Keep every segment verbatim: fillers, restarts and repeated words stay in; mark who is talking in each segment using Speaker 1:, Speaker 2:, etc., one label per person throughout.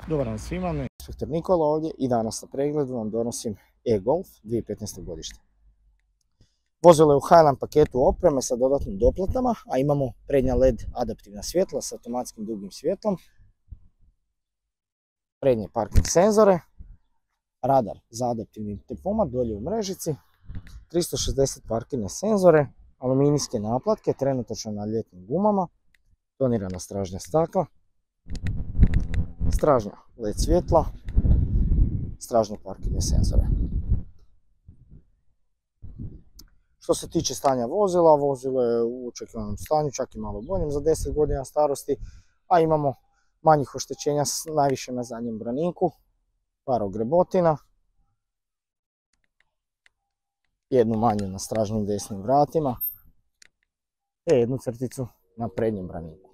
Speaker 1: Dobar dan svima, inspektor Nikola ovdje i danas na pregledu vam donosim e-Golf dvije tisuće petnaeste godište. Vozilo je u Highland paketu opreme sa dodatnim doplatama, a imamo prednja L E D adaptivna svjetla s automatskim dugim svjetlom, prednje parking senzore, radar za adaptivni tempomat dolje u mrežici, tristo šezdeset parkirne senzore, aluminijske naplatke trenutačno na ljetnim gumama, tonirana stražnja stakla, stražnja L E D svjetla, stražnje parkirne senzore. Što se tiče stanja vozila, vozilo je u očekivanom stanju, čak i malo boljem za deset godina starosti, a imamo manjih oštećenja najviše na zadnjem braniku, par ogrebotina, jednu manju na stražnjim desnim vratima, te jednu crticu na prednjem braniku.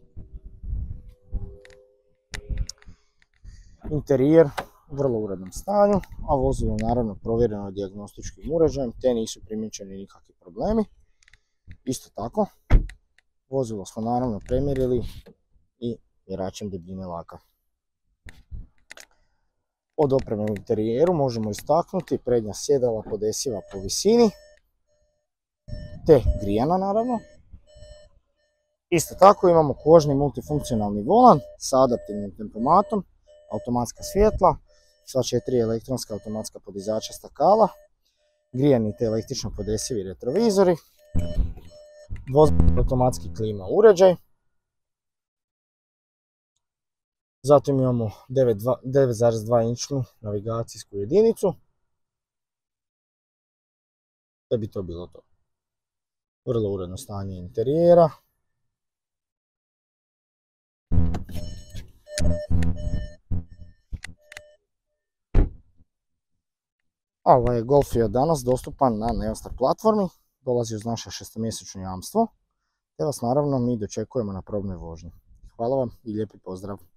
Speaker 1: Interijer u vrlo urednom stanju, a vozilo naravno provjereno dijagnostičkim uređajem, te nisu primijećeni nikakvi problemi. Isto tako, vozilo smo naravno premjerili i mjeračem debljine laka. Od opreme u interijeru možemo istaknuti prednja sjedala podesiva po visini, te grijana naravno. Isto tako imamo kožni multifunkcionalni volan sa adaptivnim tempomatom, automatska svjetla, sva četiri elektronska automatska podizača stakala, grijani te električno podesivi retrovizori, dvozatni automatski klima uređaj, zatim imamo devet zarez dva inčnu navigacijsku jedinicu, da bi to bilo to. Vrlo uredno stanje interijera. A ovaj Golf je od danas dostupan na Neostar platformi, dolazi uz naše šestomjesečno jamstvo, te vas naravno mi dočekujemo na probnoj vožnji. Hvala vam i lijepi pozdrav!